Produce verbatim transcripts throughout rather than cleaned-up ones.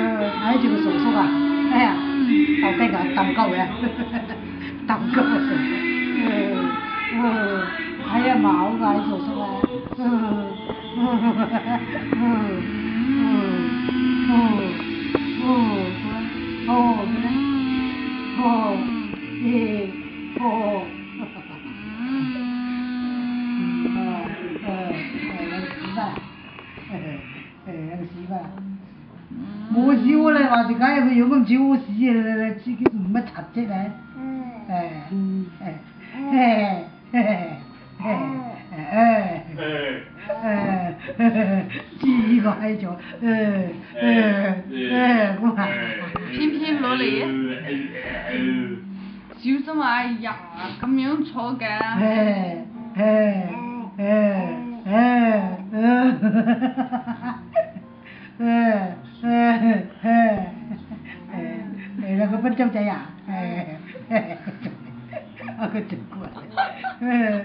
呃，还这个叔叔啊，哎呀，到底个蛋糕呀，蛋糕啊叔叔，呃呃，哎呀毛个叔叔啊，呃呃呃呃呃哦哦对，哦耶哦，嗯呃呃呃那个媳妇啊，呃呃那个媳妇啊。冇笑咧，話時間有個樣咁笑死啊！自己唔乜柒啫咧，誒誒誒誒誒誒個喺度，誒誒誒咁啊！ 偏偏落嚟，笑什麼？哎呀，咁樣錯嘅。 誒誒誒誒誒。เออเออเออเออแล้วก็เป็นเจ้าใจอ่ะเออเออเอาก็จุกกวดเออ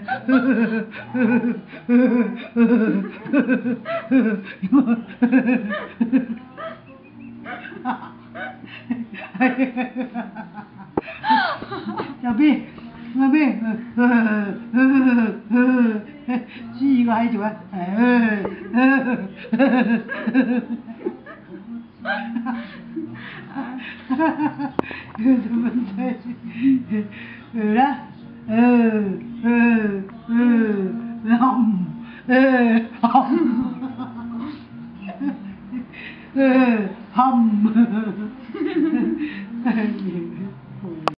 小兵小兵呃呃呃七個喺度啊呃呃怎么在？呃啦，呃呃呃，好，呃好，呃好，